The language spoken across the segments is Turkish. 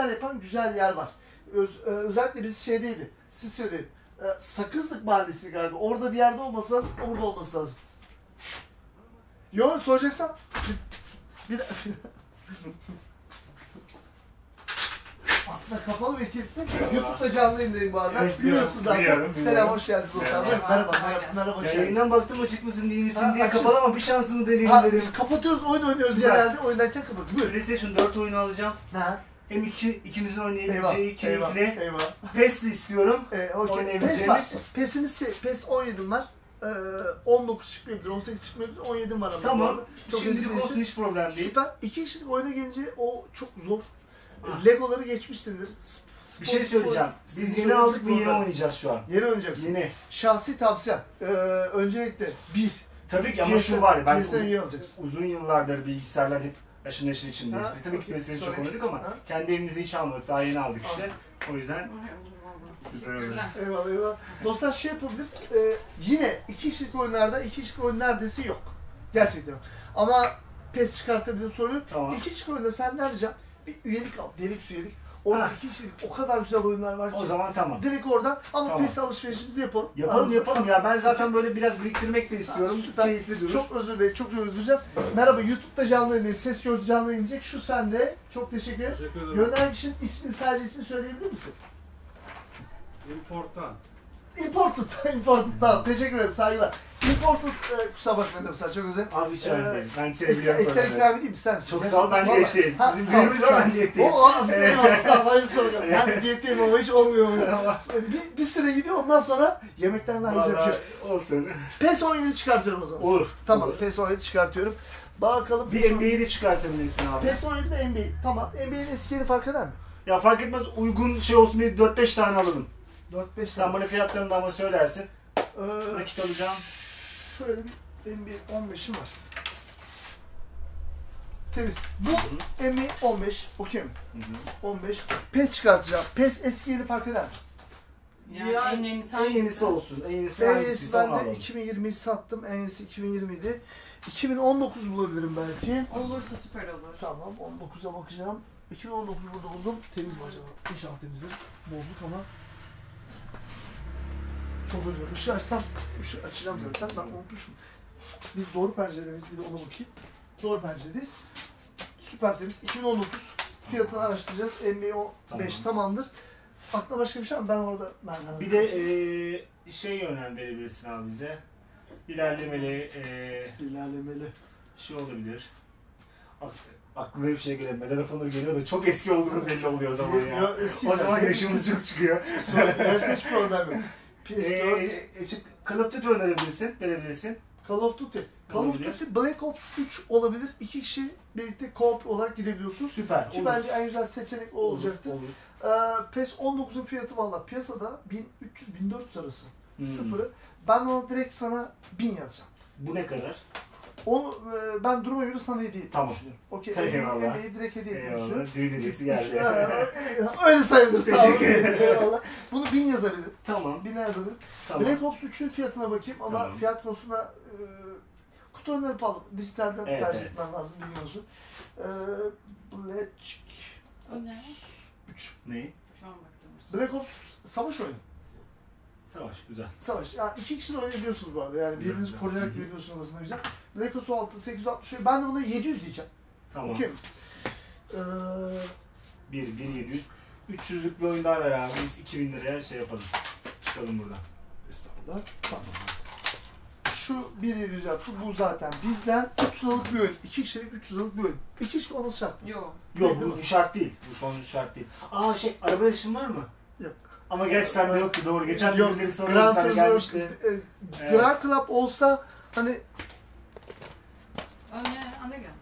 hareketler yapan güzel yer var. Özellikle biz şeydeydi, siz söyleyin. Sakızlık Mahallesi galiba. Orada bir yerde olması lazım, orada olması lazım. Yo, soracaksan... Bir de... Aslında kapalı ve kilitli. YouTube'da canlı yayındayım bu arada. Evet, biliyorsunuz zaten. biliyorum. Selam, hoş geldiniz dostlar. Merhaba, hoş geldiniz. Yayından baktım açık mısın değil misin Ha, diye açız. kapalı ama bir şansımı deneyeyim dedim. Biz kapatıyoruz, oyun oynuyoruz Süper. genelde. Oyunlarken kapatıyoruz. Buyurun. PlayStation 4 oyunu alacağım. Ha. Hem ikimizin oynayabileceği keyifli. Eyvah. PES'li istiyorum. Okay. Oynayabileceğimiz. PES var. PES'imiz PES 17'm var. 19 çıkmayabilir, 18 çıkmayabilir, 17'm var ama. Tamam. Çok Şimdilik olsun, hiç problem değil. Süper. 2 kişilik oyuna gelince o çok zor. Legoları geçmişsindir. Bir şey söyleyeceğim. Biz yeni aldık ve yeni oynayacağız şu an. Yeni oynayacaksın. Yeni. Şahsi tavsiyem. Öncelikle Tabii ki ama şu var ya, ben iyi alacaksın. uzun yıllardır bilgisayarlar hep aşırı neşir içindeyiz. Ha, Tabii ki okey. PlayStation çok Sorry. oynadık ama kendi evimizde hiç almadık. Daha yeni aldık işte. O yüzden Teşekkürler. Eyvallah eyvallah. Dostlar şey yapabiliriz. Yine 2 kişilik oyunlarda 2 kişilik oyun neredeyse yok. Gerçekten yok. Ama PES çıkartabilirim sorun yok. Tamam. 2 kişilik oyunda senden ricam bir üyelik al. Deluxe üyelik. Orada Ha. 2 kişilik o kadar güzel oyunlar var ki. o zaman tamam. Direkt oradan ama Tamam. PES alışverişimizi yapalım. Yapalım ya. Ben zaten böyle biraz biriktirmek de istiyorum. Süper. Keyifli durur. Çok özür dilerim, çok özür dileyeceğim. Merhaba, YouTube'da canlı yayındayım. Ses gördü canlı yayınlayacak. Şu sende. Çok teşekkür ederim. Teşekkür ederim. Gönderen kişinin ismini, sadece ismini söyleyebilir misin? Important. Imported. Tamam, teşekkür ederim, saygılar. Imported, kusura bakma dedim sana, çok özel. Abi hiç önemli değil. Ben seni biliyorum. Ekler zaten. ikram edeyim, ister misin? Çok sağ ol, ben Vallahi. diyetteyim. Ha, Bizim sağ ol. büyüğümüz ama ben diyetteyim. Eyvallah, tamam, hayırlısı bakalım. Ben de diyetteyim ama hiç olmuyor. bir süre gidiyor, ondan sonra yemekten daha güzel bir şey. Vallahi olsun. PES 17 çıkartıyorum o zaman. Olur. Tamam, Olur. PES 17 çıkartıyorum. Bakalım. Bir NBA'yi de çıkartabilirsin abi. PES 17 ve NBA. Tamam, NBA'nin eskileri fark eder mi? Ya fark etmez, uygun şey olsun diye 4-5 tane alalım. 4-5 Sen bana fiyatlarını da ama söylersin. Ee, Nakit alacağım. Şöyle bir NBA 15'im var. Temiz. Bu NBA 15. Okey mi? 15. PES çıkartacağım. PES eskileri fark eder mi? Yani Ya, en yenisi En yenisi olsun. En yenisi En hangisi? iyisi Onu ben de alalım. 2020'yi sattım. En iyisi 2020 idi. 2019 bulabilirim belki. olursa süper olur. Tamam, 19'a bakacağım. 2019 burada buldum. Temiz mi acaba? İnşallah temizdir. Bozduk ama. Çok özür dilerim. Işığı açsam, ışığı açacağım zaten. Ben unutmuşum. Biz doğru penceredeyiz. Bir de ona bakayım. Doğru penceredeyiz. Süper temiz. 2019 fiyatını araştıracağız. NBA 15 tamamdır. Aklına başka bir şey var mı? Ben orada... Bir de şey yönden verebilirsin abi bize. İlerlemeli ilerlemeli. şey olabilir. Aklıma bir şey geliyor. Medal of Honor geliyor da çok eski olduğumuz belli oluyor o zaman ya. Eski O zaman yaşımız çok çıkıyor. Yaşta hiç problem yok. PS4, Call of Duty verebilirsin. Call of Duty. Call of Olabilir. Duty Black Ops 3 olabilir. 2 kişi birlikte co-op olarak gidebiliyorsunuz. Süper. Ki bence en güzel seçenek o olacaktır. Olur. PES 19'un fiyatı valla piyasada 1300-1400 arası. Hmm. Sıfırı. Ben ona direkt sana 1000 yazacağım. Bu ne kadar? Onu ben duruma göre sana hediye etmeyi Tamam. düşünüyorum. Okey. Eyvallah. Emeği direkt hediye etmeyi Eyvallah. düşünüyorum. Düğün hediyesi geldi. Öyle sayılır. Teşekkür ederim. Eyvallah. Bunu 1000 yazabilirim. Tamam. 1000'e yazabilirim. Tamam. Black Ops 3'ün fiyatına bakayım ama Tamam. fiyat konusunda kutu oyunları pahalı. Dijitalden Evet, tercih evet. etmen lazım, biliyorsun. Black O ne? 3. Ne? Şu an baktım. Black Ops savaş oyunu. Savaş. Güzel. Savaş. Yani 2 kişi de oynayabiliyorsunuz bu arada. Yani Güzel, birbirinizi güzel. koruyarak gidebiliyorsunuz aslında güzel. Black Ops 6, 860. Ben de buna 700 diyeceğim. Tamam. Okey mi? 1.700. 300'lük bir oyun daha ver abi. Biz 2000 liraya şey yapalım. Çıkalım buradan. Estağfurullah. Tamam. Şu 1.700 yaptı. Bu zaten bizden 300 liralık bir oyun. 2 kişilik 300 liralık bir oyun. 2 kişi olması şart mı? Yok. Yok bu şart değil. Bu sonuncu şart değil. Aa araba yarışın var mı? Yok. Ama gerçekten de yok ki doğru. Geçen Yok. birileri soruyordu Grand sana Turismo, gelmişti. Evet. Grand Club olsa hani O ne? Ana gel.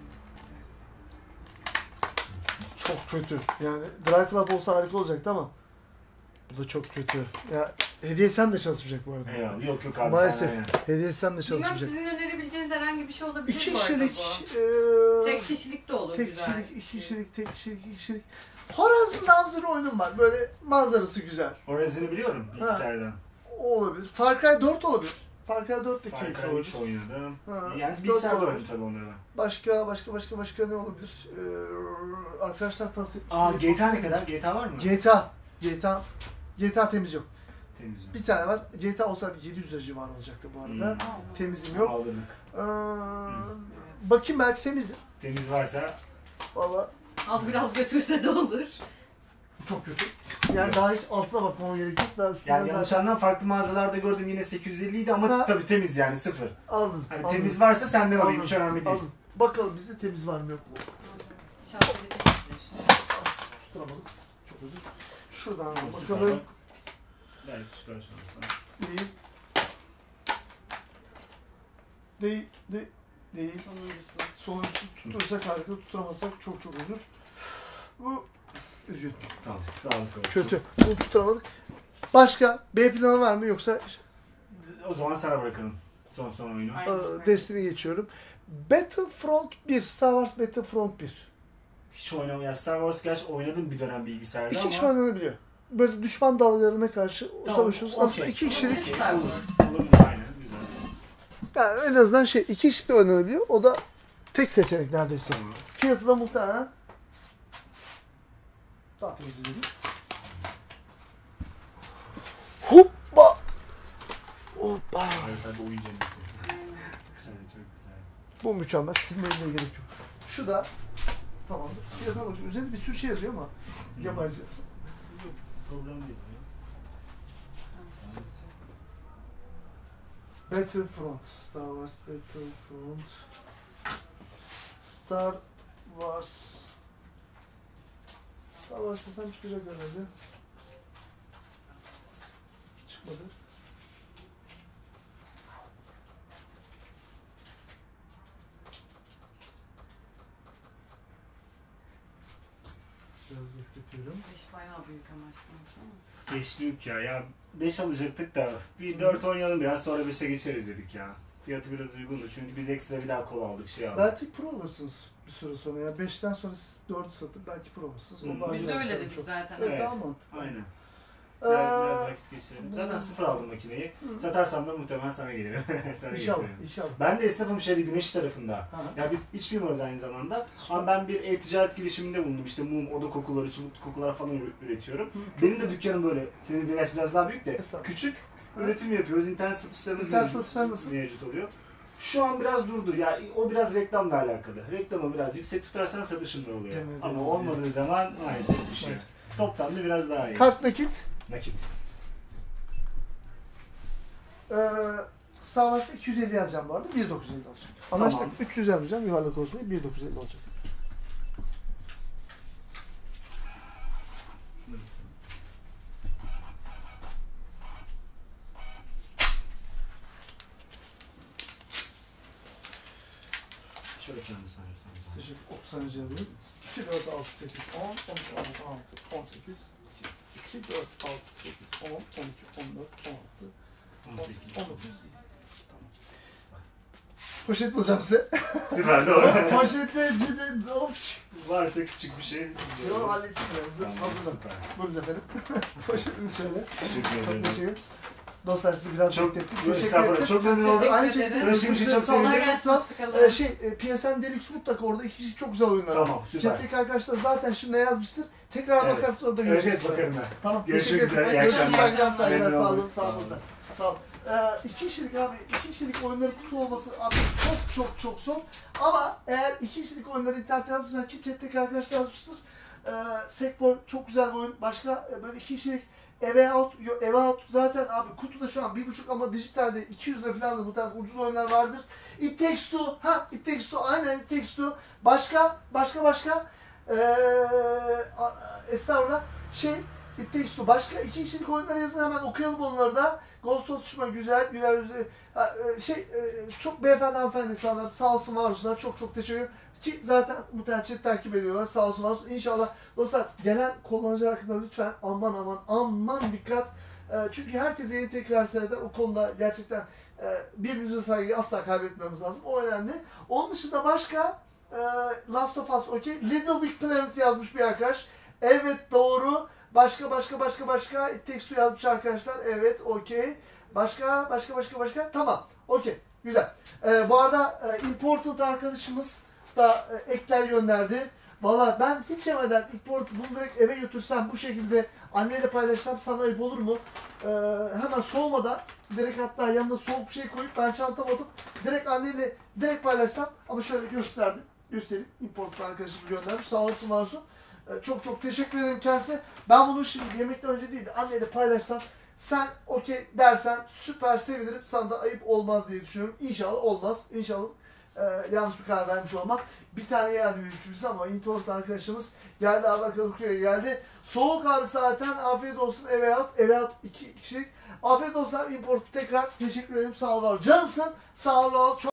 çok kötü. Yani Grand Club olsa harika olacaktı ama bu da çok kötü. Ya hediye etsem de çalışmayacak bu arada. Eyvallah. Yok abi. Maalesef. Sen yani. Hediye etsem de Bilmem çalışmayacak. sizin önerebileceğiniz herhangi bir şey olabilir 2 bu arada kişilik, bu. Tek kişilik de olur tek güzel. kişilik, 2 kişilik, tek kişilik, 2 kişilik. Horizon Dawn'ın oyunum var. Böyle manzarası güzel. Horizon'ı biliyorum bilgisayardan. O olabilir. Far Cry 4 olabilir. Far Cry 4 de Far keyifli Cry 3 olur. oynadım. Ha, Yani dört bilgisayarda olur. oynadım tabii onları ben. Başka ne olabilir? Arkadaşlar tavsiye GTA ne kadar? GTA var mı? GTA temiz yok. Temiz yok. Bir tane var. GTA olsaydı 700 lira civarı olacaktı bu arada. Temizim yok. Alırdık. Bakayım belki temizdir. Temiz varsa Valla Az biraz götürse de olur. bu çok kötü. Yani daha hiç altına bakmama gerek yok. Daha üstünden yani yanlış anlam farklı mağazalarda gördüm yine 850 idi ama Ha. tabii temiz yani sıfır. Anladım. Hani anladım. temiz varsa senden alayım Anladım, hiç önemli değil. anladım. Bakalım bizde temiz var mı yok mu? İnşallah öyle temizdir. Az tutturamadım. Çok özür. Şuradan Süper bakalım. bak. Belki çıkar şansı. Değil. Sonuncusu. Sonuncusu tutturacak harika, tutturamazsak çok özür. Bu üzgün. Tamam. Sağlık olsun. Kötü. Bunu tutturamadık. Başka B planı var mı yoksa O zaman sana bırakalım. Son oyunu. Aynen. Destiny geçiyorum. Battlefront 1, Star Wars Battlefront 1. Hiç oynamayan Star Wars gerçi oynadım bir dönem bilgisayarda İki ama. kişi oynanabiliyor. Böyle düşman dalgalarına karşı Tamam, savaşıyoruz. okey. Aslında iki kişilik. Okey, Star olur. Wars. Olur aynen güzel. Yani en azından iki kişi de oynanabiliyor. O da tek seçenek neredeyse. Tamam. Fiyatı da muhtemelen daha temiz edelim. Hoppa! Hoppa! Haritada oyun cenneti. Güzel, çok güzel. Bu mükemmel. Silmeye bile gerek yok. Şu da tamamdır. Fiyatına bakıyorum. Üzerinde bir sürü şey yazıyor ama yabancı. Yok, problem değil. Ya. Battlefront. Star Wars Battlefront. Star Wars. Star Wars desem çıkacak herhalde. Çıkmadı. Biraz bekletiyorum. Beş bayağı büyük ama baksana. 5 büyük ya. Ya 5 alacaktık da bir 4 oynayalım biraz sonra 5'e geçeriz dedik ya. Fiyatı biraz uygundu çünkü biz ekstra bir daha kola aldık şey aldık. Belki pro alırsınız bir süre sonra ya. 5'ten sonra siz 4 satıp belki pro alırsınız. Hı. Ondan Biz de sonra öyle çok- dedik zaten. Evet, Evet, daha mantıklı. Aynen. Ee, Biraz vakit geçirelim. Zaten sıfır aldım makineyi. Hı. Satarsam da muhtemelen sana gelirim. Sana İnşallah, getiririm. inşallah. Ben de esnafım şeyde Güneş tarafında. Ha. Ya biz iç mimarız aynı zamanda. Ama ben bir e-ticaret girişiminde bulundum. İşte mum, oda kokuları, çubuk kokular falan üretiyorum. Benim de dükkanım böyle, senin biraz daha büyük de Estağfurullah. küçük. Üretim yapıyoruz. İnternet satışlarımız İnternet satışlar nasıl? mevcut oluyor. Şu an biraz durdu. Ya o biraz reklamla alakalı. Reklamı biraz yüksek tutarsan satışın da oluyor. Genelde Ama öyle. olmadığı zaman maalesef düşüyor. Maalesef. Toptan da biraz daha iyi. Kart nakit. Nakit. Star Wars'a 250 yazacağım bu arada. 1950 olacak. Anlaştık. 300 yazacağım. Yuvarlak olsun diye 1950 olacak. Şöyle sen de sahip sana. Teşekkür 30 saniye alıyorum. 2, 4, 6, 8, 10, 12, 16, 18, 2, 4, 6, 8, 10, 12, 14, 16, 18. 19. Poşet bulacağım size. Süper doğru. Poşetle cidden hop. Varsa küçük bir şey. Yo hallettim ya. Tamam, Hazırım. süpersin. Buyurun efendim. Poşetiniz şöyle. Teşekkür Çok ederim. teşekkür ederim. Dostlar sizi biraz Çok beklettik. Yok, estağfurullah. Çok memnun oldum. Teşekkür Aynı ederiz. şekilde Uğraşım için çok Kolay sevindim. gelsin. Lütfen, Hoşçakalın. PSN Deluxe mutlaka orada iki kişi çok güzel oyunlar var. Tamam, süper. Chat'teki arkadaşlar zaten şimdi yazmıştır. Tekrar Evet. bakarsın orada Evet, göreceğiz. evet bakarım ben. Tamam. Görüşmek teşekkür üzere, ederim. iyi Görüşürüz. akşamlar. Saygılar, Memnun sağ olun. oldum. Sağ olun. Sağ olun. İki kişilik abi, iki kişilik oyunların kutu olması abi çok zor. Ama eğer iki kişilik oyunları internette yazmışsan ki chat'teki arkadaşlar yazmıştır. Sackboy çok güzel bir oyun. Başka böyle iki kişilik Eve Out zaten abi kutuda şu an 1.5 ama dijitalde 200 lira falan da bu tarz ucuz oyunlar vardır. It Takes Two, It Takes Two, aynen It Takes Two. Başka, estağfurullah, It Takes Two. Başka iki kişilik oyunlar yazın hemen okuyalım onları da. Ghost of Tsushima güzel. Çok beyefendi hanımefendi insanlar sağ olsun var olsunlar. Çok teşekkür ederim. Ki zaten muhtemelen chat takip ediyorlar. Sağ olsun var olsun. İnşallah dostlar gelen kullanıcılar hakkında lütfen aman dikkat. Çünkü herkes yeni tekrar seyreder. O konuda gerçekten birbirimize saygıyı asla kaybetmemiz lazım. O önemli. Onun dışında başka Last of Us okey. Little Big Planet yazmış bir arkadaş. Evet doğru. Başka It Takes Two yazmış arkadaşlar. Evet okey. Başka. Tamam. Okey. Güzel. Bu arada Important arkadaşımız da ekler gönderdi. Valla ben hiç yemeden bunu direkt eve götürsem bu şekilde anneyle paylaşsam sana ayıp olur mu? Hemen soğumadan direkt hatta yanına soğuk bir şey koyup ben çantama atıp direkt anneyle paylaşsam ama şöyle göstereyim. Important arkadaşımız göndermiş. Sağ olsun var olsun. Çok teşekkür ederim kendisine. Ben bunu şimdi yemekten önce değil de anneyle paylaşsam sen okey dersen süper sevinirim. Sana da ayıp olmaz diye düşünüyorum. İnşallah olmaz. İnşallah yanlış bir karar vermiş olmam. Bir tane geldi büyük ama Important arkadaşımız geldi. Haber Kadıköy'e geldi. Soğuk abi zaten. Afiyet olsun. Eve out 2 kişilik. Afiyet olsun Import tekrar. Teşekkür ederim. Sağ ol. Canımsın. Sağ ol. Çok